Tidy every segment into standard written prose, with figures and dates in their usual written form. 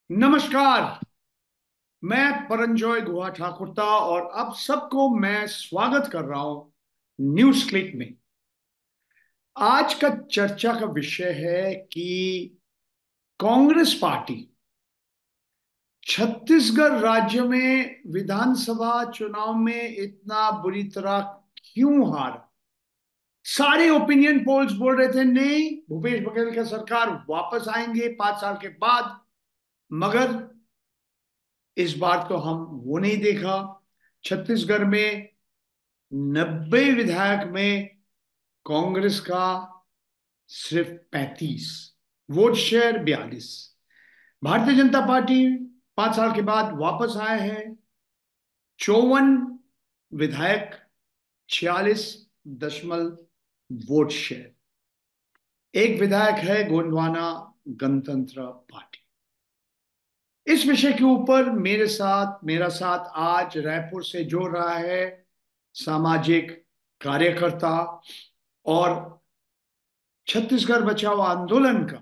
नमस्कार। मैं परंजॉय गुहा ठाकुरता और अब सबको मैं स्वागत कर रहा हूं न्यूज क्लिक में। आज का चर्चा का विषय है कि कांग्रेस पार्टी छत्तीसगढ़ राज्य में विधानसभा चुनाव में इतना बुरी तरह क्यों हारा। सारे ओपिनियन पोल्स बोल रहे थे नहीं, भूपेश बघेल का सरकार वापस आएंगे 5 साल के बाद। मगर इस बार तो हम वो नहीं देखा। छत्तीसगढ़ में 90 विधायक में कांग्रेस का सिर्फ 35, vote share 42। Bharatiya Janata party 5 साल के बाद वापस आए हैं। 54 विधायक, 46 दशमलव वोट शेयर। एक विधायक है गोंडवाना गणतंत्र पार्टी। इस विषय के ऊपर मेरा साथ आज रायपुर से जोड़ रहा है सामाजिक कार्यकर्ता और छत्तीसगढ़ बचाओ आंदोलन का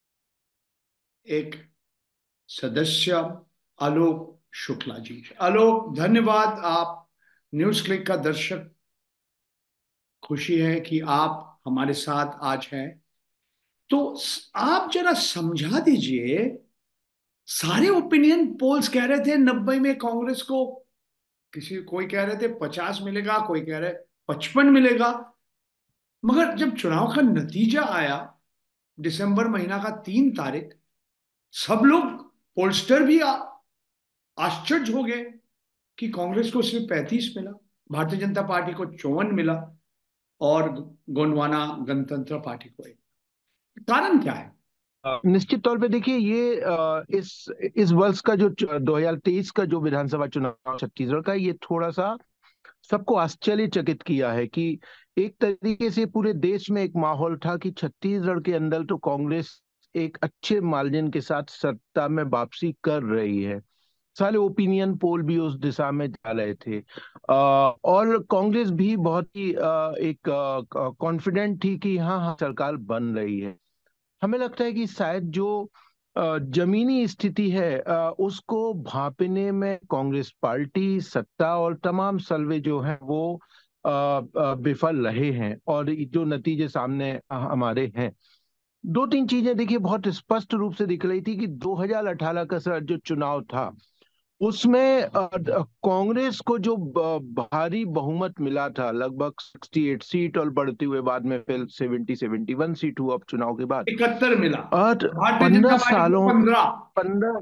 एक सदस्य आलोक शुक्ला जी। आलोक, धन्यवाद। आप न्यूज क्लिक का दर्शक, खुशी है कि आप हमारे साथ आज हैं। तो आप जरा समझा दीजिए। सारे ओपिनियन पोल्स कह रहे थे 90 में कांग्रेस को, कोई कह रहे थे 50 मिलेगा, कोई कह रहे 55 मिलेगा। मगर जब चुनाव का नतीजा आया दिसंबर महीना का 3 तारीख, सब लोग, पोलस्टर भी आश्चर्य हो गए कि कांग्रेस को सिर्फ 35 मिला, भारतीय जनता पार्टी को 54 मिला और गोंडवाना गणतंत्र पार्टी को 1। कारण क्या है? निश्चित तौर पे देखिए ये इस वर्ष का जो 2023 का जो विधानसभा चुनाव छत्तीसगढ़ का, ये थोड़ा सा सबको आश्चर्यचकित किया है कि एक तरीके से पूरे देश में एक माहौल था कि छत्तीसगढ़ के अंदर तो कांग्रेस एक अच्छे मार्जिन के साथ सत्ता में वापसी कर रही है। सारे ओपिनियन पोल भी उस दिशा में जा रहे थे। और कांग्रेस भी बहुत ही एक कॉन्फिडेंट थी कि हाँ हाँ सरकार बन रही है। हमें लगता है कि शायद जो जमीनी स्थिति है उसको भांपने में कांग्रेस पार्टी, सत्ता और तमाम सर्वे जो हैं वो विफल रहे हैं। और जो नतीजे सामने हमारे हैं, दो तीन चीजें देखिए बहुत स्पष्ट रूप से दिख रही थी कि 2018 का जो चुनाव था उसमें कांग्रेस को जो भारी बहुमत मिला था, लगभग 68 सीट, और बढ़ते हुए बाद में फिर 71 सीट हुआ चुनाव के बाद। 71 मिला, और भारतीय जनता पंद्रह पार्टी को सालों 15। 15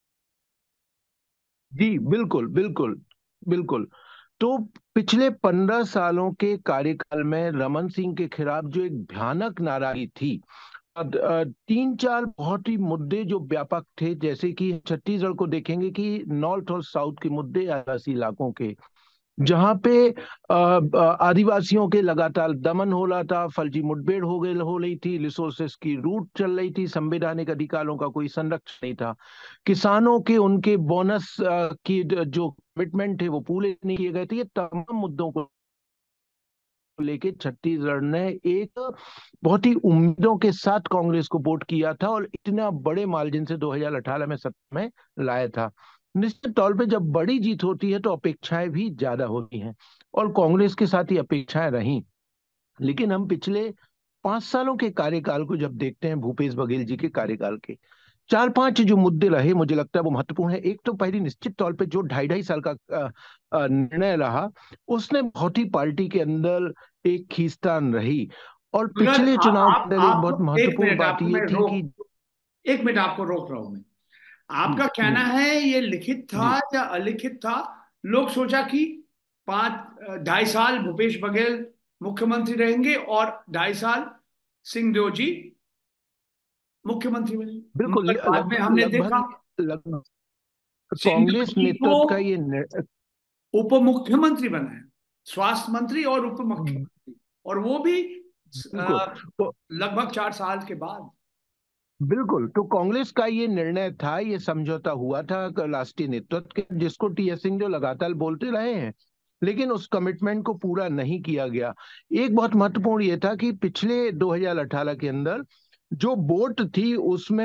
जी बिल्कुल बिल्कुल बिल्कुल। तो पिछले 15 सालों के कार्यकाल में रमन सिंह के खिलाफ जो एक भयानक नाराजगी थी, तीन चार बहुत ही मुद्दे जो व्यापक थे, जैसे कि छत्तीसगढ़ को देखेंगे कि नॉर्थ और साउथ के मुद्दे, आदिवासी इलाकों के, जहां पे आदिवासियों के लगातार दमन हो रहा था, फर्जी मुठभेड़ हो रही थी, रिसोर्सेस की लूट चल रही थी, संवैधानिक अधिकारों का कोई संरक्षण नहीं था, किसानों के उनके बोनस की जो कमिटमेंट थे वो पूरे नहीं किए गए थे। ये तमाम मुद्दों को लेके छत्तीसगढ़ ने एक बहुत ही उम्मीदों के साथ कांग्रेस को वोट किया था और इतना बड़े मार्जिन से 2018 में सत्ता में लाया था। निश्चित तौर पे जब बड़ी जीत होती है तो अपेक्षाएं भी ज्यादा होती हैं, और कांग्रेस के साथ ही अपेक्षाएं रहीं। लेकिन हम पिछले 5 सालों के कार्यकाल को जब देखते हैं, भूपेश बघेल जी के कार्यकाल के चार पांच जो मुद्दे रहे, मुझे लगता है वो महत्वपूर्ण है। एक तो पहली निश्चित तौर पे जो 2.5 2.5 साल का निर्णय रहा, उसने बहुत ही पार्टी के अंदर एक खींचतान रही। और मगर पिछले चुनाव के अंदर एक बहुत आपको एक महत्वपूर्ण मिनट, बात आपको ये मैं थी कि रोक 1 मिनट आपको रोक रहा हूं मैं। जी आपका कहना जी है ये लिखित था जी या अलिखित था? लोग सोचा कि 2.5 साल भूपेश बघेल मुख्यमंत्री रहेंगे और 2.5 साल सिंहदेव जी मुख्यमंत्री बने। बिल्कुल। मगर बाद में लगभग हमने देखा लगभग लगभग सिंहदेव कांग्रेस जी को नेतृत्व का ये उप मुख्यमंत्री बनाया, स्वास्थ्य मंत्री और उप मुख्यमंत्री, और वो भी बिल्कुल। लगभग 4 साल के बाद। बिल्कुल, तो कांग्रेस का ये निर्णय था, ये समझौता हुआ था राष्ट्रीय नेतृत्व के, जिसको टीएस सिंह जो लगातार बोलते रहे हैं, लेकिन उस कमिटमेंट को पूरा नहीं किया गया। एक बहुत महत्वपूर्ण ये था कि पिछले 2018 के अंदर जो वोट थी उसमें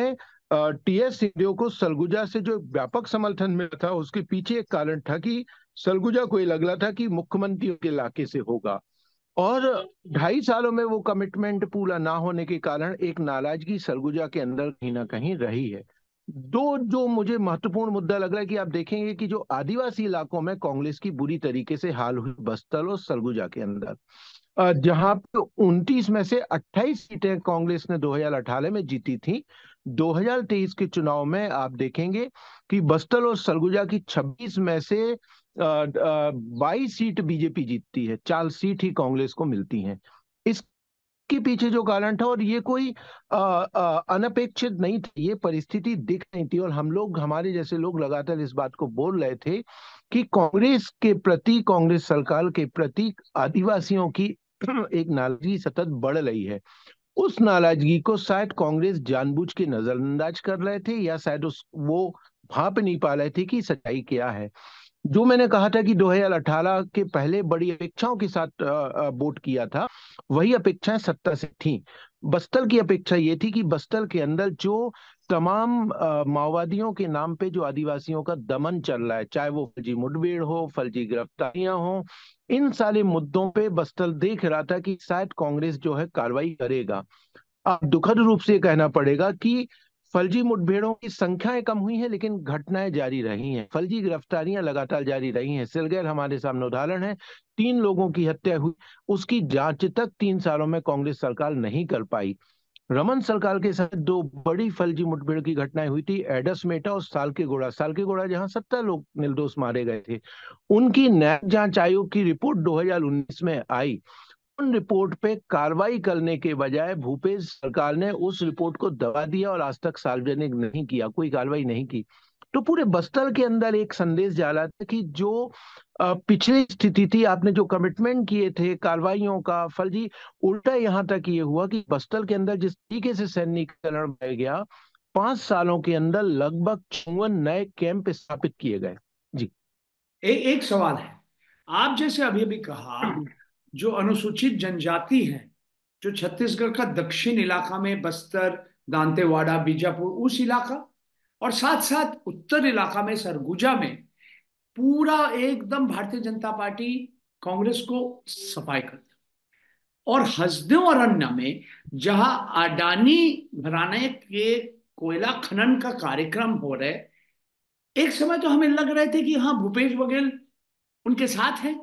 टीएस सिंहदेव को सरगुजा से जो व्यापक समर्थन मिला था, उसके पीछे एक कारण था कि सरगुजा को ये लग रहा था कि मुख्यमंत्री के इलाके से होगा, और 2.5 सालों में वो कमिटमेंट पूरा ना होने के कारण एक नाराजगी सरगुजा के अंदर कहीं ना कहीं रही है। दो जो मुझे महत्वपूर्ण मुद्दा लग रहा है कि आप देखेंगे कि जो आदिवासी इलाकों में कांग्रेस की बुरी तरीके से हाल हुई, बस्तर और सरगुजा के अंदर, जहां पे 29 में से 28 सीटें कांग्रेस ने 2018 में जीती थी, 2023 के चुनाव में आप देखेंगे कि बस्तर और सरगुजा की 26 में से 22 सीट बीजेपी जीतती है, 4 सीट ही कांग्रेस को मिलती हैं। इसके पीछे जो कारण था, और ये कोई अनपेक्षित नहीं थी, ये परिस्थिति दिख रही थी, और हम लोग, हमारे जैसे लोग लगातार इस बात को बोल रहे थे कि कांग्रेस के प्रति, कांग्रेस सरकार के प्रति आदिवासियों की एक नाराजगी सतत बढ़ रही है। उस नाराजगी को शायद कांग्रेस जानबूझ के नजरअंदाज कर रहे थे, या शायद उस वो भांप नहीं पा रहे थे कि सच्चाई क्या है। जो मैंने कहा था कि 2018 के पहले बड़ी अपेक्षाओं के साथ वोट किया था, वही अपेक्षाएं सत्ता से थी। बस्तर की अपेक्षा ये थी कि बस्तर के अंदर जो तमाम माओवादियों के नाम पे जो आदिवासियों का दमन चल रहा है, चाहे वो फर्जी मुठभेड़ हो, फर्जी गिरफ्तारियां हो, इन सारे मुद्दों पे बस्तर देख रहा था कि शायद कांग्रेस जो है कार्रवाई करेगा। अब दुखद रूप से कहना पड़ेगा कि फर्जी मुठभेड़ों की संख्याएं कम हुई हैं, लेकिन घटनाएं जारी रही हैं, फर्जी गिरफ्तारियां लगातार जारी रही हैं। सिलगैर हमारे सामने उदाहरण है, 3 लोगों की हत्या हुई, उसकी जांच तक 3 सालों में कांग्रेस सरकार नहीं कर पाई। रमन सरकार के साथ 2 बड़ी फर्जी मुठभेड़ की घटनाएं हुई थी, एडस मेटा और साल के गोड़ा, जहां 17 लोग निर्दोष मारे गए थे। उनकी न्यायिक जांच आयोग की रिपोर्ट 2019 में आई। उन रिपोर्ट पे कार्रवाई करने के बजाय भूपेश सरकार ने उस रिपोर्ट को दबा दिया और आज तक सार्वजनिक नहीं किया, कोई कार्रवाई नहीं की। तो पूरे बस्तर के अंदर एक संदेश जा रहा था कि जो पिछली स्थिति थी, आपने जो कमिटमेंट किए थे कार्रवाइयों का, फर्जी, उल्टा यहां तक ये हुआ कि बस्तर के अंदर जिस तरीके से सैनिकीकरण बढ़ गया, 5 सालों के अंदर लगभग 54 नए कैंप स्थापित किए गए। जी। एक सवाल है। आप जैसे अभी अभी कहा, जो अनुसूचित जनजाति है, जो छत्तीसगढ़ का दक्षिण इलाका में बस्तर, दांतेवाड़ा, बीजापुर, उस इलाका, और साथ साथ उत्तर इलाका में सरगुजा में पूरा एकदम भारतीय जनता पार्टी कांग्रेस को सफाई कर दिया। और हसदेव अरण्य में जहां अडानी घराने के कोयला खनन का कार्यक्रम हो रहे, एक समय तो हमें लग रहे थे कि हाँ, भूपेश बघेल उनके साथ है।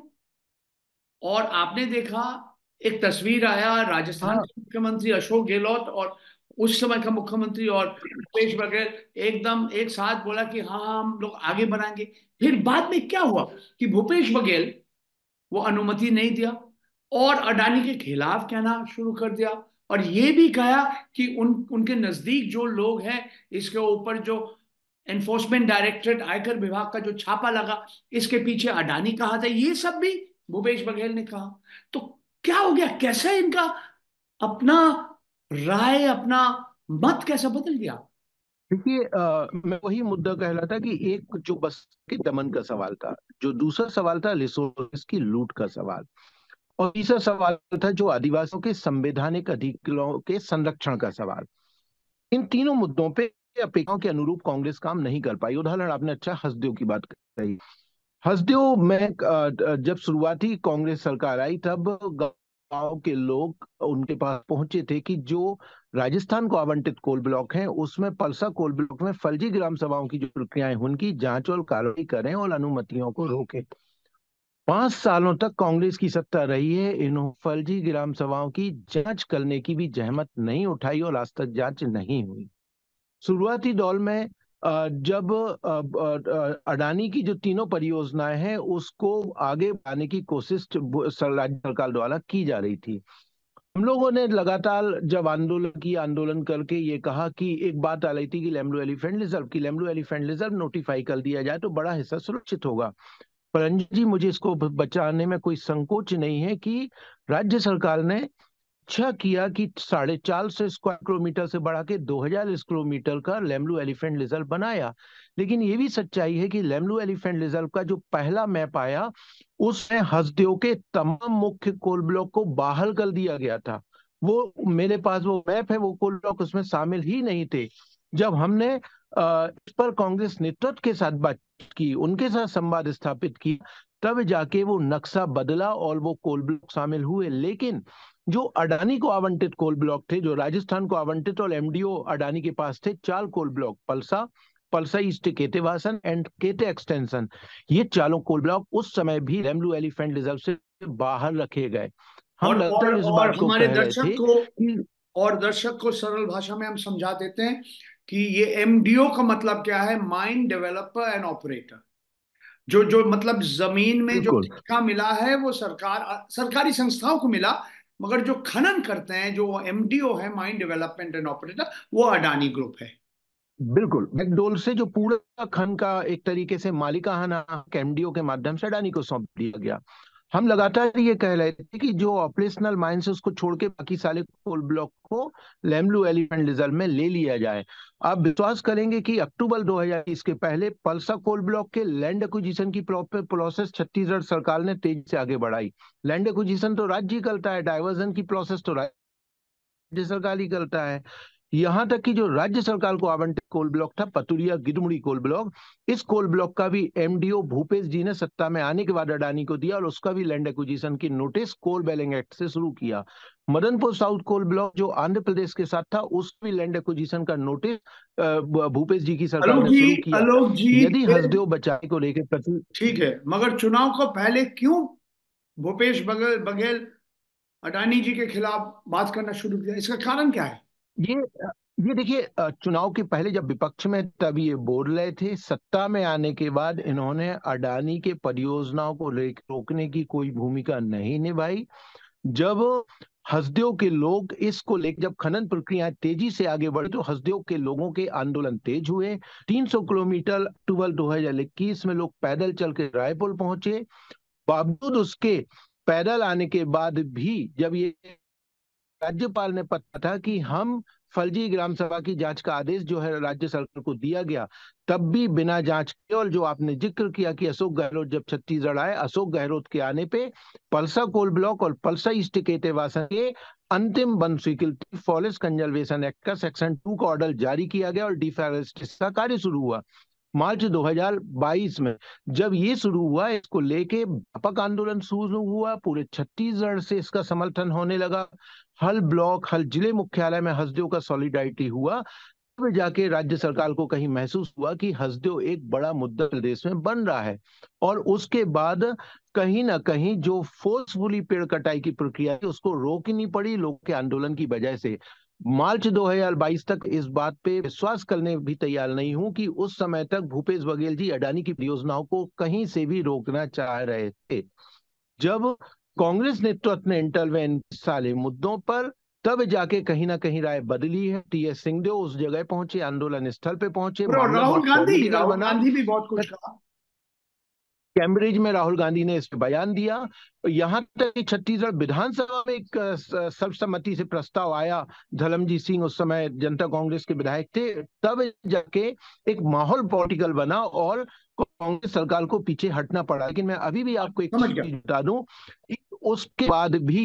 और आपने देखा, एक तस्वीर आया राजस्थान हाँ। के मुख्यमंत्री अशोक गहलोत और उस समय का मुख्यमंत्री और भूपेश बघेल एकदम एक साथ बोला कि हाँ हाँ, हम लोग आगे बढ़ाएंगे। फिर बाद में क्या हुआ कि भूपेश बघेल वो अनुमति नहीं दिया और अडानी के खिलाफ कहना शुरू कर दिया। और ये भी कहा कि उनके नजदीक जो लोग हैं, इसके ऊपर जो एनफोर्समेंट डायरेक्टरेट, आयकर विभाग का जो छापा लगा, इसके पीछे अडानी कहा था, ये सब भी भूपेश बघेल ने कहा। तो क्या हो गया, कैसे इनका अपना राय, अपना मत कैसा बदल गया? देखिए, मैं वही मुद्दा कह रहा था कि एक जो बस के दमन का सवाल था, जो दूसरा सवाल था रिसोर्स की लूट का सवाल, और तीसरा सवाल था जो आदिवासियों के संवैधानिक अधिकारों के संरक्षण का सवाल। इन तीनों मुद्दों पे अपेक्षाओं के अनुरूप कांग्रेस काम नहीं कर पाई। उदाहरण आपने अच्छा हसदेव की बात कही। हसदेव में जब शुरुआती कांग्रेस सरकार आई, तब गांव के लोग उनके पास पहुंचे थे कि जो राजस्थान को आवंटित कोल ब्लॉक हैं, उसमें पलसा कोल ब्लॉक में फर्जी ग्राम सभाओं की जो प्रक्रियाएं, उनकी जांच और कार्रवाई करें और अनुमतियों को रोकें। 5 सालों तक कांग्रेस की सत्ता रही है, इन फर्जी ग्राम सभाओं की जांच करने की भी जहमत नहीं उठाई और आज तक जांच नहीं हुई। शुरुआती दौर में जब अडानी की जो तीनों परियोजनाएं हैं, उसको आगे बढ़ाने की कोशिश राज्य सरकार द्वारा की जा रही थी। हम लोगों ने लगातार जब आंदोलन किया, आंदोलन करके ये कहा कि एक बात आ रही थी कि लेमरू एलिफेंट रिजर्व, की लेमरू एलिफेंट रिजर्व नोटिफाई कर दिया जाए तो बड़ा हिस्सा सुरक्षित होगा। पर रंजीत जी, मुझे इसको बचाने में कोई संकोच नहीं है कि राज्य सरकार ने अच्छा किया कि 450 स्क्वायर किलोमीटर से बढ़ा के 2000 किलोमीटर का लेमलू एलिफेंट रिजर्व बनाया। लेकिन ये भी सच्चाई है कि लेमलू एलिफेंट रिजर्व का जो पहला मैप आया, उसमें हसदेव के तमाम मुख्य कोल ब्लॉक को बाहर कर दिया गया था। वो मेरे पास वो मैप है, वो कोल ब्लॉक उसमें शामिल ही नहीं थे। जब हमने इस पर कांग्रेस नेतृत्व के साथ बातचीत की, उनके साथ संवाद स्थापित की, तब जाके वो नक्शा बदला और वो कोल ब्लॉक शामिल हुए। लेकिन जो अडानी को आवंटित कोल ब्लॉक थे, जो राजस्थान को आवंटित, और एमडीओ अडानी के पास थे 4 coal block, Palsa, Palsa east केटेवासन and केटे एक्सटेंशन। ये चारों कोल ब्लॉक उस समय भी रेमलू एलिफेंट रिजर्व से बाहर रखे गए। हम लगातार इस और बात को हमारे कह रहे दर्शक थे को कि और दर्शक को सरल भाषा में हम समझा देते हैं कि ये एमडीओ का मतलब क्या है, माइन डेवलपर एंड ऑपरेटर। जो जो मतलब जमीन में जो बिल्कुल ठेका मिला है वो सरकारी संस्थाओं को मिला, मगर जो खनन करते हैं, जो एमडीओ है, माइन डेवलपमेंट एंड ऑपरेटर, वो अडानी ग्रुप है। बिल्कुल, मैकडोल से जो पूरा खन का एक तरीके से मालिकाना हक एमडीओ के माध्यम से अडानी को सौंप दिया गया। हम लगातार ये कह रहे थे कि जो ऑपरेशनल माइंस है उसको छोड़ के बाकी सारे कोल ब्लॉक को लेमलू एलिफेंट रिजर्व में ले लिया जाए। आप विश्वास करेंगे कि अक्टूबर 2020 के पहले पलसा कोल ब्लॉक के लैंड एक्विजिशन की प्रोसेस छत्तीसगढ़ सरकार ने तेजी से आगे बढ़ाई। लैंड एक्विजिशन तो राज्य ही करता है, डाइवर्जन की प्रोसेस तो राज्य सरकार ही करता है। यहां तक कि जो राज्य सरकार को आवंटित कोल ब्लॉक था, पतुरिया गिदमुड़ी कोल ब्लॉक, इस कोल ब्लॉक का भी एमडीओ भूपेश जी ने सत्ता में आने के बाद अडानी को दिया और उसका भी लैंड एक्विजिशन की नोटिस कोल बेलिंग एक्ट से शुरू किया। मदनपुर साउथ कोल ब्लॉक जो आंध्र प्रदेश के साथ था, उसकी भी लैंड एक्विजिशन का नोटिस भूपेश जी की सरकार ने शुरू किया। आलोक जी यदि हसदेव बचाई को लेकर ठीक है, मगर चुनाव को पहले क्यों भूपेश बघेल अडानी जी के खिलाफ बात करना शुरू किया? इसका कारण क्या है? ये ये देखिए, चुनाव के पहले जब विपक्ष में तब ये बोल रहे थे, सत्ता में आने के बाद इन्होंने अडानी के परियोजनाओं को रोकने की कोई भूमिका नहीं निभाई। जब हसदेव के लोग इसको लेकर, जब खनन प्रक्रिया तेजी से आगे बढ़ी, तो हसदेव के लोगों के आंदोलन तेज हुए। 300 किलोमीटर अक्टूबर 2021 में लोग पैदल चल के रायपुर पहुंचे। बावजूद उसके पैदल आने के बाद भी, जब ये राज्यपाल ने पता था कि हम फर्जी ग्राम सभा की जांच का आदेश जो है राज्य सरकार को दिया गया, तब भी बिना जांच के, और जो आपने जिक्र किया कि अशोक गहलोत जब छत्तीसगढ़ आए, अशोक गहलोत के आने पे पलसा कोल ब्लॉक और पलसा ईस्ट केटेवासन के अंतिम वन स्वीकृति फॉरेस्ट कंजर्वेशन एक्ट का सेक्शन 2 का ऑर्डर जारी किया गया और डिफॉरेस्टेशन का कार्य शुरू हुआ। मार्च 2022 में जब ये शुरू हुआ, इसको लेके व्यापक आंदोलन शुरू हुआ, पूरे छत्तीसगढ़ से इसका समर्थन होने लगा। हर ब्लॉक, हर जिले मुख्यालय में हसदेव का सॉलिडारिटी हुआ। तब जाके राज्य सरकार को कहीं महसूस हुआ कि हसदेव एक बड़ा मुद्दा प्रदेश में बन रहा है। और उसके बाद कहीं ना कहीं जो फोर्सफुली पेड़ कटाई की प्रक्रिया है उसको रोकनी पड़ी लोगों के आंदोलन की वजह से। मार्च 2022 तक इस बात पे विश्वास करने भी तैयार नहीं हूं कि उस समय तक भूपेश बघेल जी अडानी की परियोजनाओं को कहीं से भी रोकना चाह रहे थे। जब कांग्रेस नेतृत्व ने इंटरवेन सारे मुद्दों पर, तब जाके कहीं ना कहीं राय बदली है। टीएस सिंहदेव उस जगह पहुंचे, आंदोलन स्थल पे पहुंचे, और मामला बहुत पॉलिटिकल राहुल बना। गांधी भी बहुत कुछ कहा। कैम्ब्रिज में राहुल गांधी ने इस पे बयान दिया। यहां तक कि छत्तीसगढ़ विधानसभा में एक सर्वसम्मति से प्रस्ताव आया, धर्मजीत सिंह उस समय जनता कांग्रेस के विधायक थे, तब जाके एक माहौल पॉलिटिकल बना और कांग्रेस सरकार को पीछे हटना पड़ा। लेकिन मैं अभी भी आपको एक समझ गया। चीज बता दूं कि उसके बाद भी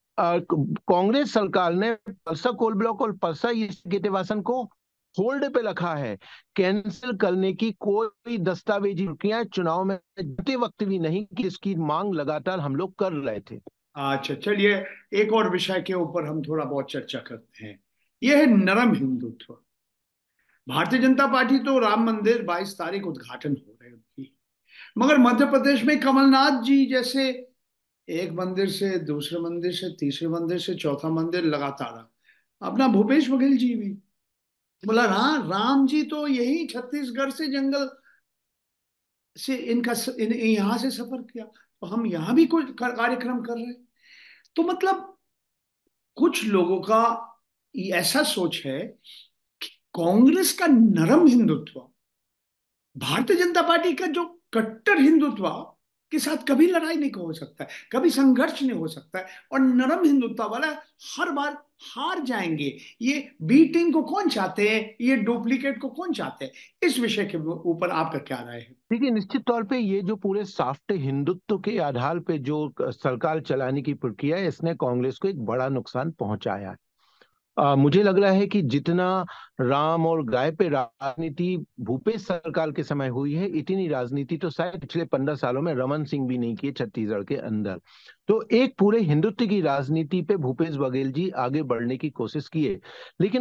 कांग्रेस सरकार ने परसा कोल ब्लॉक और परसा ईस्ट गेटेवासन को होल्ड पे रखा है। कैंसिल करने की कोई दस्तावेजी प्रक्रिया चुनाव में जाते वक्त भी नहीं कि इसकी मांग लगातार हम लोग कर रहे थे। अच्छा, चलिए एक और विषय के ऊपर हम थोड़ा बहुत चर्चा करते हैं। यह है नरम हिंदुत्व। भारतीय जनता पार्टी तो राम मंदिर 22 तारीख उद्घाटन हो रहे उनकी, मगर मध्य प्रदेश में कमलनाथ जी जैसे एक मंदिर से दूसरे मंदिर से तीसरे मंदिर से चौथा मंदिर लगातार, अपना भूपेश बघेल जी भी बोला, हाँ राम जी तो यही छत्तीसगढ़ से जंगल से यहाँ से सफर किया, तो हम यहाँ भी कोई कार्यक्रम कर रहे हैं। तो मतलब कुछ लोगों का ऐसा सोच है कि कांग्रेस का नरम हिंदुत्व भारतीय जनता पार्टी का जो कट्टर हिंदुत्व के साथ कभी लड़ाई नहीं हो सकता है, कभी संघर्ष नहीं हो सकता है, और नरम हिंदुत्व वाला हर बार हार जाएंगे। ये बी टीम को कौन चाहते हैं, ये डुप्लीकेट को कौन चाहते हैं? इस विषय के ऊपर आपका क्या राय है? देखिए, निश्चित तौर पे ये जो पूरे सॉफ्ट हिंदुत्व के आधार पे जो सरकार चलाने की प्रक्रिया है, इसने कांग्रेस को एक बड़ा नुकसान पहुंचाया है। मुझे लग रहा है कि जितना राम और गाय पे राजनीति भूपेश सरकार के समय हुई है, इतनी राजनीति तो शायद पिछले 15 सालों में रमन सिंह भी नहीं किए छत्तीसगढ़ के अंदर। तो एक पूरे हिंदुत्व की राजनीति पे भूपेश बघेल जी आगे बढ़ने की कोशिश किए, लेकिन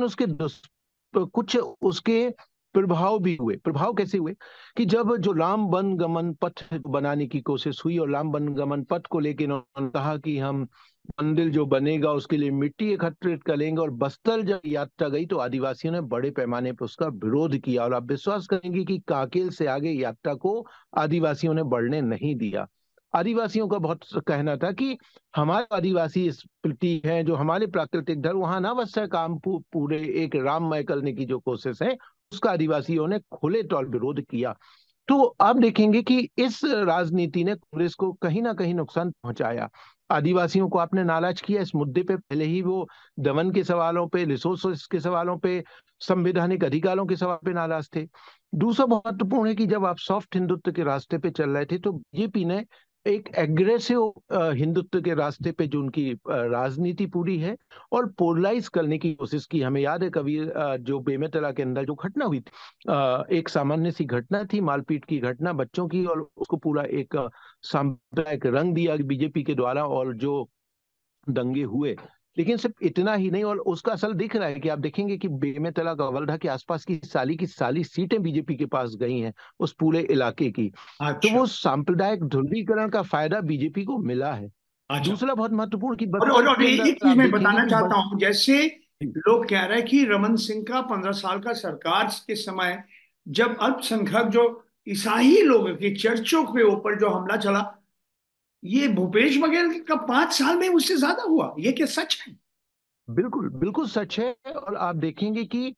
कुछ उसके प्रभाव भी हुए। प्रभाव कैसे हुए कि जब जो राम वन गमन पथ बनाने की कोशिश हुई, और राम वन गमन पथ को लेकर उन्होंने कहा कि हम मंदिर जो बनेगा उसके लिए मिट्टी एकत्रित करेंगे, और बस्तर जब यात्रा गई तो आदिवासियों ने बड़े पैमाने पर उसका विरोध किया, और आप विश्वास करेंगे कि काकेल से आगे यात्रा को आदिवासियों ने बढ़ने नहीं दिया। आदिवासियों का बहुत कहना था कि हमारे आदिवासी स्मृति है, जो हमारे प्राकृतिक धर्म, वहां ना बस है काम पूरे एक राममय करने की जो कोशिश है, उसका आदिवासियों ने खुले तौर विरोध किया। तो आप देखेंगे कि इस राजनीति ने कांग्रेस को कहीं ना कहीं नुकसान पहुंचाया। आदिवासियों को आपने नाराज किया इस मुद्दे पे, पहले ही वो दमन के सवालों पे, रिसोर्सेस के सवालों पे, संवैधानिक अधिकारों के सवाल पे नाराज थे। दूसरा बहुत महत्वपूर्ण है कि जब आप सॉफ्ट हिंदुत्व के रास्ते पे चल रहे थे, तो बीजेपी ने एक एग्रेसिव हिंदुत्व के रास्ते पे जो उनकी राजनीति पूरी है, और पोलराइज करने की कोशिश की। हमें याद है कभी जो बेमेतरा के अंदर जो घटना हुई थी, एक सामान्य सी घटना थी, मारपीट की घटना बच्चों की, और उसको पूरा एक सांप्रदायिक रंग दिया बीजेपी के द्वारा, और जो दंगे हुए। लेकिन सिर्फ इतना ही नहीं, और उसका असर दिख रहा है कि आप देखेंगे कि बेमेतला गवर्धा के आसपास की साली सीटें बीजेपी के पास गई हैं उस पूरे इलाके की। तो अच्छा। वो सांप्रदायिक ध्रुवीकरण का फायदा बीजेपी को मिला है। अच्छा। दूसरा बहुत महत्वपूर्ण कि और बस्तर के एक अंदर चीज आप मैं देखेंगे बताना कि चाहता हूं, जैसे लोग कह रहे हैं कि रमन सिंह का 15 साल का सरकार के समय जब अल्पसंख्यक जो ईसाई लोगों की चर्चों के ऊपर जो हमला चला, ये भूपेश बघेल का 5 साल में उससे ज्यादा हुआ, ये क्या सच है? बिल्कुल बिल्कुल सच है। और आप देखेंगे कि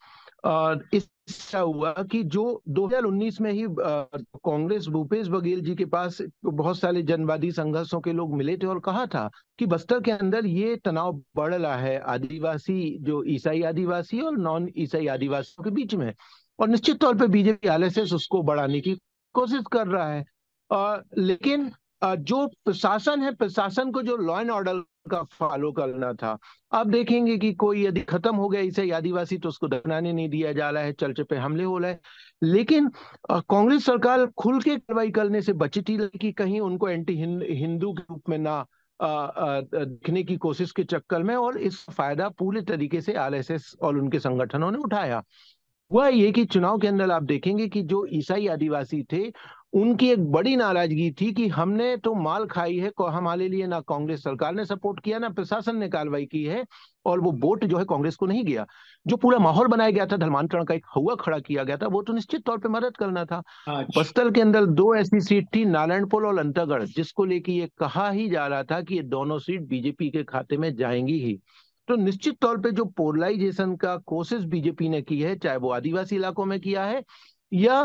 इससे हुआ कि जो 2019 में ही कांग्रेस भूपेश बघेल जी के पास बहुत सारे जनवादी संघर्षों के लोग मिले थे, और कहा था कि बस्तर के अंदर ये तनाव बढ़ रहा है आदिवासी, जो ईसाई आदिवासी और नॉन ईसाई आदिवासियों के बीच में, और निश्चित तौर पे बीजेपी आरएसएस उसको बढ़ाने की कोशिश कर रहा है। लेकिन जो प्रशासन है, प्रशासन को जो लॉ एंड ऑर्डर का फॉलो करना था, आप देखेंगे कि कोई यदि खत्म हो गया इसे आदिवासी तो उसको दफनाने नहीं दिया जा रहा है, चर्च पे हमले हो रहे हैं। लेकिन कांग्रेस सरकार खुल के कार्रवाई करने से बची थी, कि कहीं उनको एंटी हिंदू के रूप में ना दिखने की कोशिश के चक्कर में, और इस फायदा पूरे तरीके से आरएसएस और उनके संगठनों ने उठाया। हुआ ये कि चुनाव के अंदर आप देखेंगे कि जो ईसाई आदिवासी थे, उनकी एक बड़ी नाराजगी थी कि हमने तो माल खाई है, हमारे लिए ना कांग्रेस सरकार ने सपोर्ट किया, ना प्रशासन ने कार्रवाई की है, और वो वोट जो है कांग्रेस को नहीं गया। जो पूरा माहौल बनाया गया था, धर्मांतरण का एक हवा खड़ा किया गया था, वो तो निश्चित तौर पे मदद करना था। अच्छा। बस्तर के अंदर दो ऐसी सीट थी, नारायणपुर और अंतागढ़, जिसको लेके ये कहा ही जा रहा था कि ये दोनों सीट बीजेपी के खाते में जाएंगी ही। तो निश्चित तौर पे जो पोलराइजेशन का कोशिश बीजेपी ने की है, चाहे वो आदिवासी इलाकों में किया है या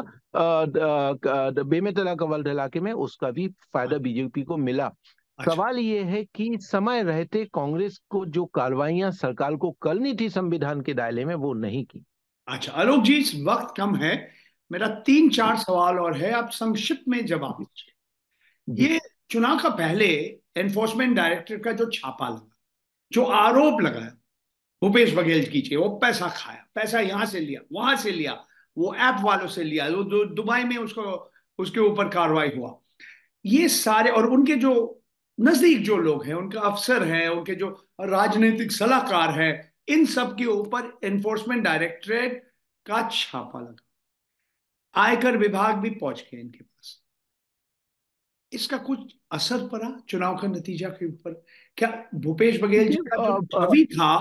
बेमेतला कवर्धा इलाके में, उसका भी फायदा बीजेपी को मिला। अच्छा। सवाल ये है कि समय रहते कांग्रेस को जो कार्रवाइयां सरकार को करनी थी संविधान के दायरे में, वो नहीं की। अच्छा आलोक जी, इस वक्त कम है, मेरा तीन जी चार सवाल और है, आप संक्षिप्त में जवाब जी दीजिए। जी ये चुनाव का पहले एनफोर्समेंट डायरेक्टर का जो छापा लगा, जो आरोप लगाया भूपेश बघेल कीजिए, वो पैसा खाया, पैसा यहां से लिया वहां से लिया, वो ऐप वालों से लिया, वो दुबई में उसको उसके ऊपर कार्रवाई हुआ, ये सारे, और उनके जो नजदीक जो लोग हैं, उनके अफसर हैं, उनके जो राजनीतिक सलाहकार हैं, इन सब के ऊपर एनफोर्समेंट डायरेक्टरेट का छापा लगा, आयकर विभाग भी पहुंच गए इनके पास। इसका कुछ असर पड़ा चुनाव का नतीजा के ऊपर? क्या भूपेश बघेल जी देखिए का जो छवि था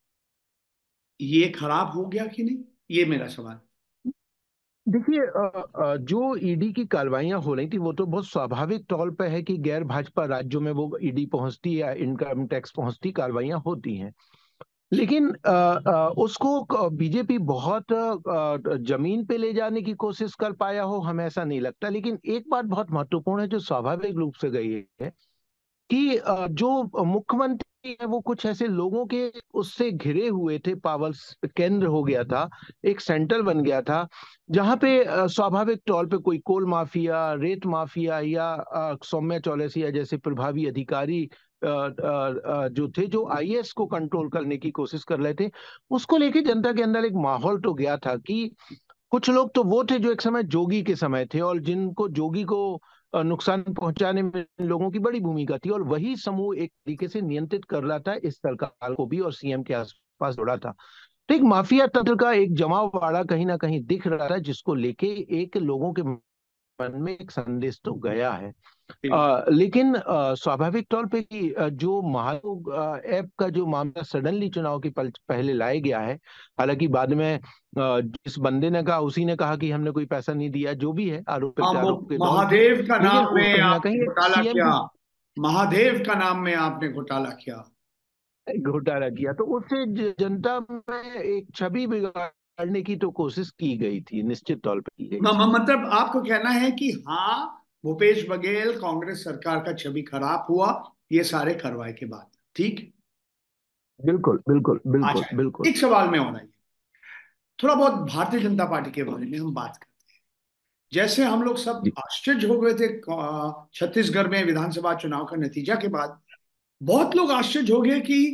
ये खराब हो गया कि नहीं, ये मेरा सवाल। देखिए जो ईडी की कार्रवाइयां हो रही थी, वो तो बहुत स्वाभाविक तौर पे है कि गैर भाजपा राज्यों में वो ईडी पहुंचती या इनकम टैक्स पहुंचती, कार्रवाइयां होती हैं। लेकिन उसको बीजेपी बहुत जमीन पे ले जाने की कोशिश कर पाया हो, हमें ऐसा नहीं लगता। लेकिन एक बात बहुत महत्वपूर्ण है जो स्वाभाविक रूप से गई है, कि जो मुख्यमंत्री है वो कुछ ऐसे लोगों के उससे घिरे हुए थे, पावर केंद्र हो गया था, एक सेंटर बन गया था, जहां पे स्वाभाविक तौर पे कोई कोल माफिया, रेत माफिया या सौम्या चौरसिया जैसे प्रभावी अधिकारी जो थे, जो आईएएस को कंट्रोल करने की कोशिश कर रहे थे, उसको लेके जनता के अंदर एक माहौल तो गया था कि कुछ लोग तो वो थे जो एक समय जोगी के समय थे और जिनको जोगी को नुकसान पहुंचाने में इन लोगों की बड़ी भूमिका थी, और वही समूह एक तरीके से नियंत्रित कर रहा था इस सरकार को भी और सीएम के आसपास दौड़ा था। तो एक माफिया तंत्र का एक जमाव बाड़ा कहीं ना कहीं दिख रहा था, जिसको लेके एक लोगों के मन में एक संदेश तो गया है। लेकिन स्वाभाविक तौर पे कि जो महायोग ऐप का जो मामला सडनली चुनाव के पहले लाया गया है, हालांकि बाद में जिस बंदे ने कहा उसी ने कहा कि हमने कोई पैसा नहीं दिया, जो भी है आरोप हाँ, वो प्रत्यारोप के दौर पे, महादेव का लेकिन नाम में कहीं ना आपने कहीं एक घोटाला सीएम किया। की महादेव का नाम में आपने घोटाला किया। घोटाला किया, तो उससे जनता में एक छवि बिगाड़ने की तो कोशिश की गई थी, निश्चित तौर पर की गई थी। मतलब आपको कहना है कि हाँ, भूपेश बघेल कांग्रेस सरकार का छवि खराब हुआ ये सारे कार्रवाई के बाद, ठीक। बिल्कुल बिल्कुल बिल्कुल अच्छा, बिल्कुल। एक सवाल में होना है, थोड़ा बहुत भारतीय जनता पार्टी के बारे में हम बात करते हैं। जैसे हम लोग सब जी आश्चर्य हो गए थे छत्तीसगढ़ में विधानसभा चुनाव का नतीजा के बाद, बहुत लोग आश्चर्य हो गए कि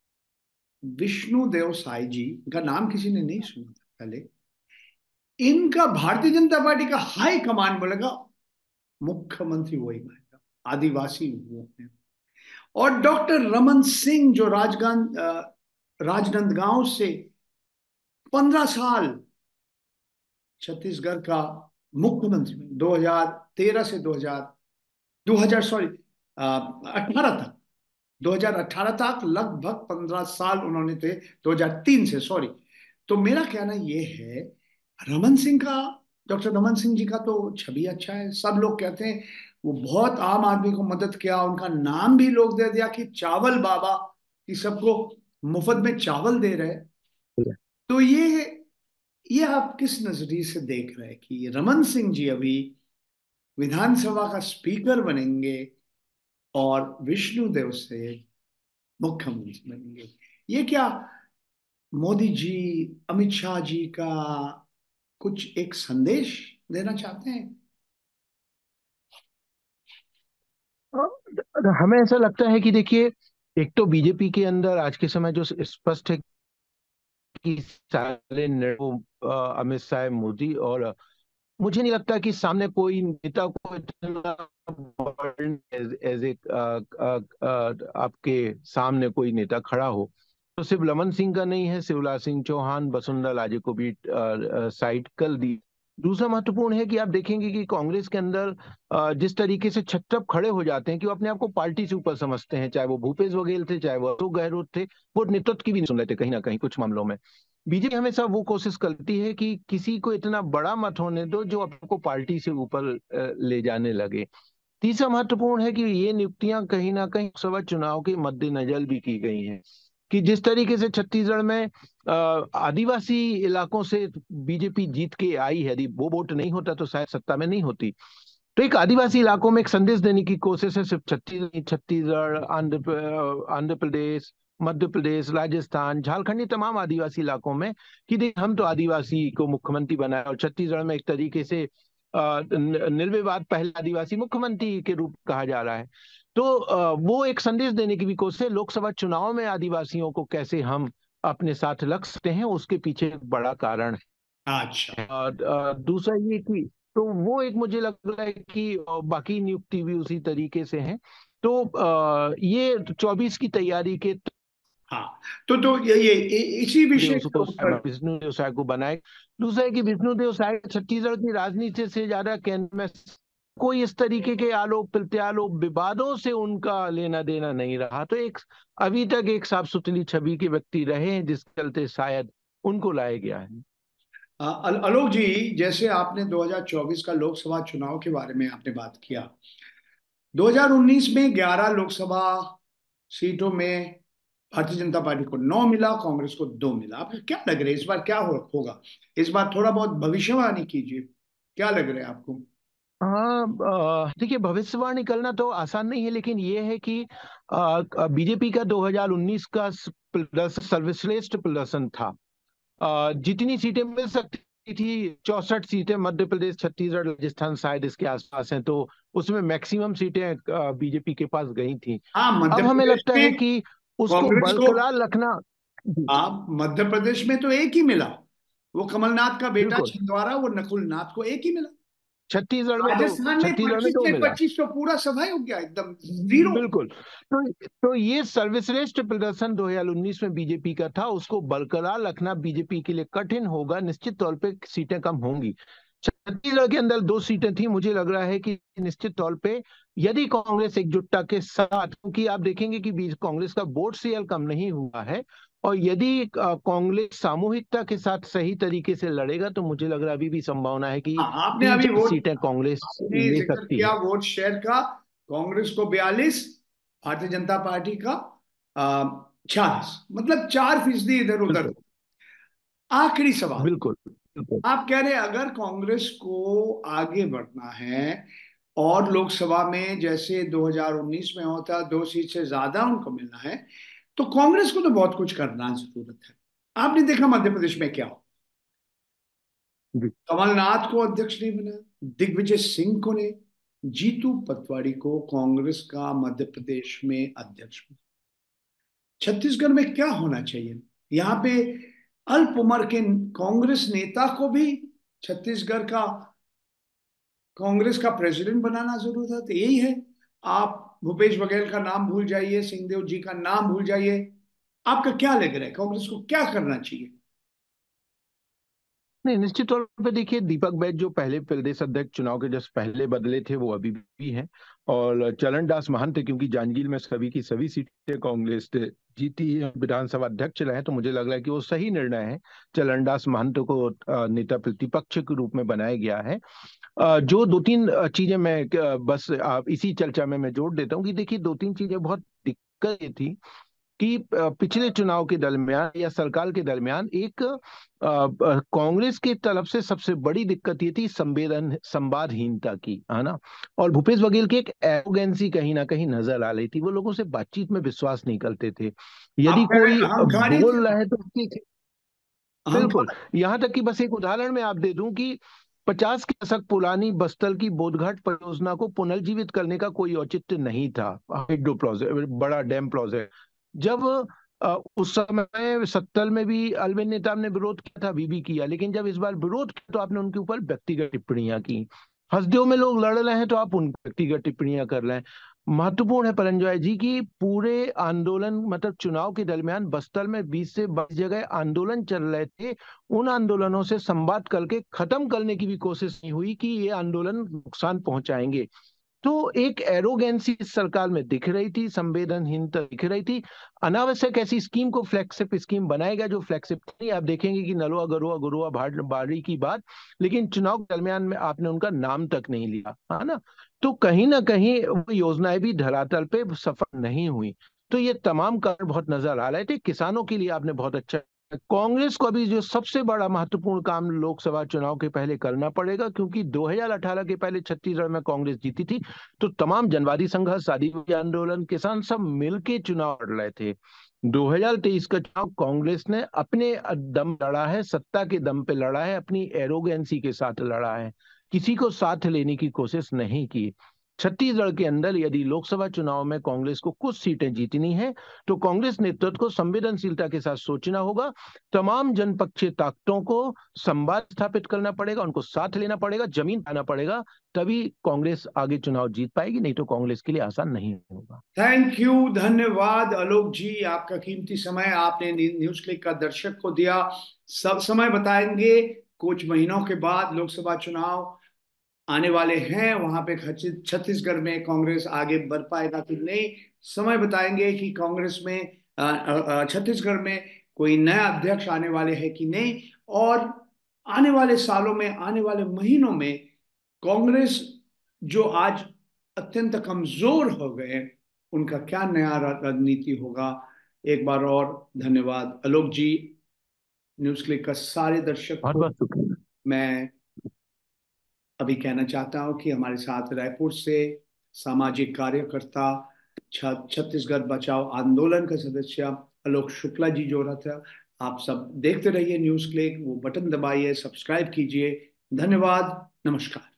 विष्णु देव साय जी, इनका नाम किसी ने नहीं सुना था पहले, इनका भारतीय जनता पार्टी का हाई कमांड बोलेगा मुख्यमंत्री वही बनेगा, आदिवासी वो है। और डॉक्टर रमन सिंह जो राजनांदगांव से 15 साल छत्तीसगढ़ का मुख्यमंत्री में 2013 से 2000 सॉरी 18 तक, 2018 तक लगभग 15 साल उन्होंने थे, 2003 से, सॉरी। तो मेरा कहना यह है, रमन सिंह का, डॉक्टर रमन सिंह जी का तो छवि अच्छा है, सब लोग कहते हैं वो बहुत आम आदमी को मदद किया, उनका नाम भी लोग दे दिया कि चावल बाबा, कि सबको मुफ्त में चावल दे रहे। तो ये आप किस नजरिए से देख रहे हैं कि रमन सिंह जी अभी विधानसभा का स्पीकर बनेंगे और विष्णुदेव से मुख्यमंत्री बनेंगे? ये क्या मोदी जी, अमित शाह जी का कुछ एक संदेश देना चाहते हैं? हमें ऐसा लगता है कि देखिए, एक तो बीजेपी के अंदर आज के समय जो स्पष्ट है कि सारे अमित शाह, मोदी, और मुझे नहीं लगता कि सामने कोई नेता को इतना एज ए आपके सामने कोई नेता खड़ा हो। तो सिर्फ रमन सिंह का नहीं है, शिवराज सिंह चौहान, वसुंधरा राजे को भी साइड कर दी। दूसरा महत्वपूर्ण है कि आप देखेंगे कि कांग्रेस के अंदर जिस तरीके से छत्रप खड़े हो जाते हैं कि वो अपने आप को पार्टी से ऊपर समझते हैं, चाहे वो भूपेश बघेल थे, चाहे वो अशोक गहलोत थे, वो नेतृत्व की भी नहीं सुन रहे थे कहीं ना कहीं कुछ मामलों में। बीजेपी हमेशा वो कोशिश करती है कि किसी को इतना बड़ा मत होने दो जो आपको पार्टी से ऊपर ले जाने लगे। तीसरा महत्वपूर्ण है कि ये नियुक्तियां कहीं ना कहीं लोकसभा चुनाव के मद्देनजर भी की गई हैं, कि जिस तरीके से छत्तीसगढ़ में आदिवासी इलाकों से बीजेपी जीत के आई है, यदि वो वोट नहीं होता तो शायद सत्ता में नहीं होती। तो एक आदिवासी इलाकों में एक संदेश देने की कोशिश है, सिर्फ छत्तीसगढ़, आंध्र प्रदेश, मध्य प्रदेश, राजस्थान, झारखंड, ये तमाम आदिवासी इलाकों में, कि देख हम तो आदिवासी को मुख्यमंत्री बनाए, और छत्तीसगढ़ में एक तरीके से निर्विवाद पहले आदिवासी मुख्यमंत्री के रूप कहा जा रहा है। तो वो एक संदेश देने की भी कोशिश है। लोकसभा चुनाव में आदिवासियों को कैसे हम अपने साथ रख सकते हैं, उसके पीछे एक बड़ा कारण अच्छा। है। और दूसरा ये कि तो वो एक मुझे लग रहा है कि बाकी नियुक्ति भी उसी तरीके से है। तो ये 24 की तैयारी के हाँ, तो इसी विषय के उसको ऊपर। विष्णु देव साय को बनाए। दूसरा है कि विष्णु देव साय छत्तीसगढ़ की राजनीति से ज्यादा केंद्र में कोई इस तरीके के आलोप प्रत्यारोप विवादों से उनका लेना देना नहीं रहा, तो एक अभी तक एक साफ सुथरी छवि के व्यक्ति रहे हैं, जिसके चलते शायद उनको लाया गया है। आलोक जी, जैसे आपने 2024 का लोकसभा चुनाव के बारे में आपने बात किया, 2019 में 11 लोकसभा सीटों में भारतीय जनता पार्टी को 9 मिला, कांग्रेस को 2 मिला। आपको क्या लग रहा है इस बार क्या होगा? इस बार थोड़ा बहुत भविष्यवाणी कीजिए, क्या लग रहा है आपको? हाँ, देखिए, भविष्यवाणी करना तो आसान नहीं है, लेकिन ये है कि बीजेपी का 2019 का प्रदर्शन सर्वश्रेष्ठ प्रदर्शन था। जितनी सीटें मिल सकती थी 64 सीटें, मध्य प्रदेश, छत्तीसगढ़, राजस्थान शायद इसके आसपास हैं, तो उसमें मैक्सिमम सीटें बीजेपी के पास गई थी। हाँ, मध्य अब हमें प्रदेश लगता है में कि उसको कांग्रेस को, बरकरार रखना। जी, आप मध्य प्रदेश में तो एक ही मिला, वो कमलनाथ का बेटा बिल्कुल। छिंदवाड़ा, वो नकुल नाथ को एक ही मिला। राजस्थान में छत्तीसगढ़ में 25 दो से मिला। 25 तो पूरा सफाई हो गया, एकदम जीरो। बिल्कुल। तो ये सर्वश्रेष्ठ प्रदर्शन 2019 में बीजेपी का था, उसको बरकरार रखना बीजेपी के लिए कठिन होगा, निश्चित तौर पे सीटें कम होंगी। छत्तीसगढ़ के अंदर 2 सीटें थी, मुझे लग रहा है कि निश्चित तौर पे यदि कांग्रेस एकजुटता के साथ, क्योंकि आप देखेंगे कि कांग्रेस का वोट शेयर कम नहीं हुआ है, और यदि कांग्रेस सामूहिकता के साथ सही तरीके से लड़ेगा, तो मुझे लग रहा है अभी भी संभावना है कि हाँ, आपने तीन अभी चार वोट, सीटें कांग्रेस आपने ले जिक्र सकती किया है। वोट शेयर का, कांग्रेस को 42, भारतीय जनता पार्टी का 46, मतलब 4% इधर उधर। बिल्कुल, आखिरी सवाल, बिल्कुल, बिल्कुल। आप कह रहे हैं अगर कांग्रेस को आगे बढ़ना है और लोकसभा में जैसे 2019 में होता 2 सीट से ज्यादा उनको मिलना है, तो कांग्रेस को तो बहुत कुछ करना जरूरत है। आपने देखा मध्य प्रदेश में क्या हो, जी, कमलनाथ को अध्यक्ष नहीं बना, दिग्विजय सिंह को ने, जीतू पटवारी को कांग्रेस का मध्य प्रदेश में अध्यक्ष बना। छत्तीसगढ़ में क्या होना चाहिए, यहाँ पे अल्प उम्र के कांग्रेस नेता को भी छत्तीसगढ़ का कांग्रेस का प्रेसिडेंट बनाना जरूरत है, यही है। आप भूपेश बघेल का नाम भूल जाइए, सिंहदेव जी का नाम भूल जाइए, आपका क्या लग रहा है कांग्रेस को क्या करना चाहिए? नहीं, निश्चित तौर पे देखिए, दीपक बैज जो पहले प्रदेश अध्यक्ष चुनाव के जस्ट पहले बदले थे, वो अभी भी हैं। और चरण दास महंत, क्योंकि जांजगीर में सभी की सभी सीटें कांग्रेस ने जीती है, विधानसभा अध्यक्ष रहे, तो मुझे लग रहा है कि वो सही निर्णय है। चरण दास महंत को नेता प्रतिपक्ष के रूप में बनाया गया है। जो 2-3 चीजें मैं बस इसी चर्चा में मैं जोड़ देता हूँ कि देखिए, 2-3 चीजें बहुत दिक्कत ये थी कि पिछले चुनाव के दरमियान या सरकार के दरमियान एक कांग्रेस की तरफ से सबसे बड़ी दिक्कत ये थी संवादहीनता की, है ना। और भूपेश बघेल की एक एरोगेंसी कहीं ना कहीं नजर आ रही थी, वो लोगों से बातचीत में विश्वास नहीं करते थे। यदि आप कह रहे कोई हैं अहंकारी थे, बोल रहा है तो बिल्कुल। अहंकार। यहां तक कि बस एक उदाहरण मैं आप दे दूं कि 50 के दशक पुरानी बस्तर की बोधघाट परियोजना को पुनर्जीवित करने का कोई औचित्य नहीं था। हाइड्रो प्रोजेक्ट, बड़ा डैम प्रोजेक्ट, जब उस समय 70 में भी अलविन नेताम ने विरोध किया था, अभी भी किया, लेकिन जब इस बार विरोध किया तो आपने उनके ऊपर व्यक्तिगत टिप्पणियां की। हंसदेव में लोग लड़ रहे हैं तो आप उन व्यक्तिगत टिप्पणियां कर रहे हैं। महत्वपूर्ण है परंजॉय जी की पूरे आंदोलन, मतलब चुनाव के दरमियान बस्तर में 20 से 22 जगह आंदोलन चल रहे थे, उन आंदोलनों से संवाद करके खत्म करने की भी कोशिश नहीं हुई कि ये आंदोलन नुकसान पहुंचाएंगे। तो एक एरोगेंसी इस सरकार में दिख रही थी, संवेदनहीनता दिख रही थी। अनावश्यक ऐसी स्कीम को फ्लैगशिप स्कीम बनाएगा जो फ्लैगशिप नहीं, आप देखेंगे कि नलवा गरुआ गुरुआ बाड़ी की बात, लेकिन चुनाव के दरमियान में आपने उनका नाम तक नहीं लिया, है ना। तो कहीं ना कहीं वो योजनाएं भी धरातल पे सफल नहीं हुई। तो ये तमाम कारण बहुत नजर आ रहे थे। किसानों के लिए आपने बहुत अच्छा, कांग्रेस को अभी जो सबसे बड़ा महत्वपूर्ण काम लोकसभा चुनाव के पहले करना पड़ेगा, क्योंकि 2018 के पहले छत्तीसगढ़ में कांग्रेस जीती थी, तो तमाम जनवादी संघर्ष, आदिवासी आंदोलन, किसान सब मिलके चुनाव लड़ रहे थे। 2023 का चुनाव कांग्रेस ने अपने दम लड़ा है, सत्ता के दम पे लड़ा है, अपनी एरोगेंसी के साथ लड़ा है, किसी को साथ लेने की कोशिश नहीं की। छत्तीसगढ़ के अंदर यदि लोकसभा चुनाव में कांग्रेस को कुछ सीटें जीतनी है, तो कांग्रेस नेतृत्व को संवेदनशीलता के साथ सोचना होगा, तमाम जनपक्षीय ताकतों को संवाद स्थापित करना पड़ेगा, उनको साथ लेना पड़ेगा, जमीन पाना पड़ेगा, तभी कांग्रेस आगे चुनाव जीत पाएगी, नहीं तो कांग्रेस के लिए आसान नहीं होगा। थैंक यू, धन्यवाद आलोक जी, आपका कीमती समय आपने न्यूज क्लिक का दर्शक को दिया। सब समय बताएंगे, कुछ महीनों के बाद लोकसभा चुनाव आने वाले हैं, वहां पे छत्तीसगढ़ में कांग्रेस आगे बढ़ पाएगा कि नहीं, समय बताएंगे कि कांग्रेस में छत्तीसगढ़ में कोई नया अध्यक्ष आने वाले हैं कि नहीं, और आने वाले सालों में, आने वाले महीनों में कांग्रेस जो आज अत्यंत कमजोर हो गए, उनका क्या नया रणनीति होगा। एक बार और धन्यवाद आलोक जी। न्यूज क्लिक का सारे दर्शक बहुत को बहुत शुक्रिया। मैं अभी कहना चाहता हूं कि हमारे साथ रायपुर से सामाजिक कार्यकर्ता, छत्तीसगढ़ बचाओ आंदोलन का सदस्य आलोक शुक्ला जी जोड़ा था। आप सब देखते रहिए न्यूज़ क्लिक, वो बटन दबाइए, सब्सक्राइब कीजिए। धन्यवाद, नमस्कार।